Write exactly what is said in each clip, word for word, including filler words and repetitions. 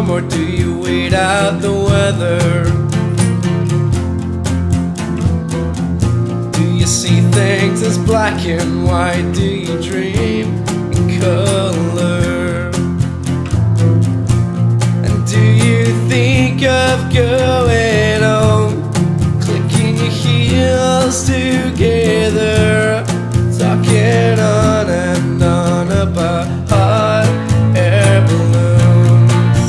storm, or do you wait out the weather? Do you see things as black and white? Do you dream in color? And do you think of going home, clicking your heels together, talking on and on about hot air balloons?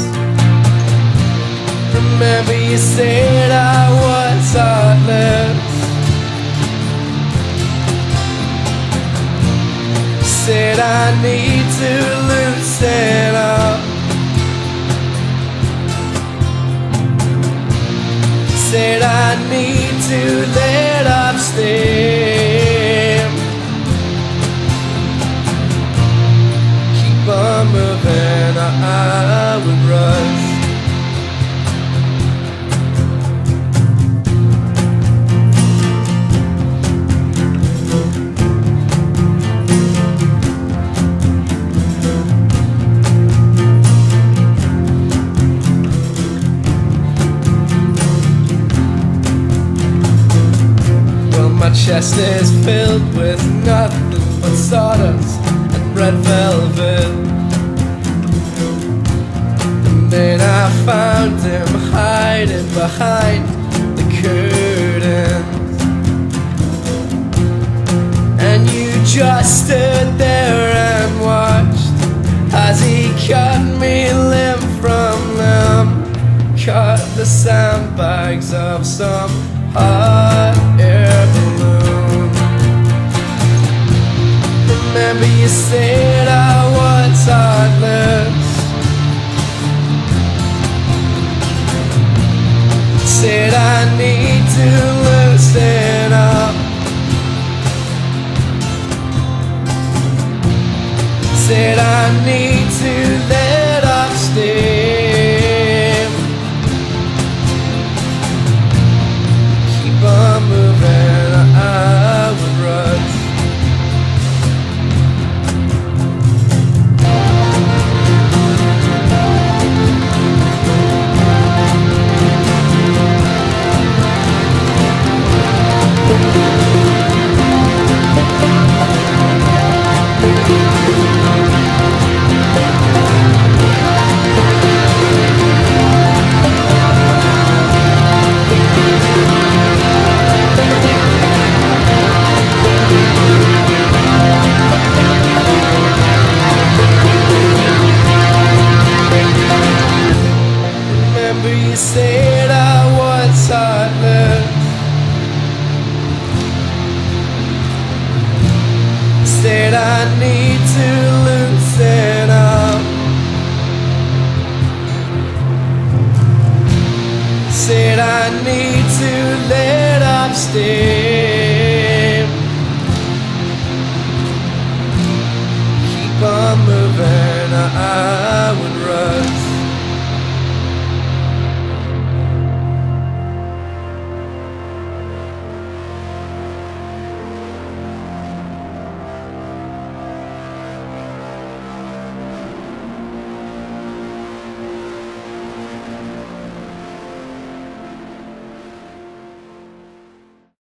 Remember you said I was heartless, said I need to loosen up, said I need to let off steam, keep on moving, or I would rust. My chest is filled with nothing but sawdust and red velvet. And then I found him hiding behind the curtains, and you just stood there and watched as he cut me limb from limb, cut the sandbags of some hot air balloon. Remember you said I was heartless, said I need to loosen up, said I need to let off steam, keep on moving, or I would rust. You said I was heartless, said I need to loosen up, said I need to let off steam, keep on moving, or I would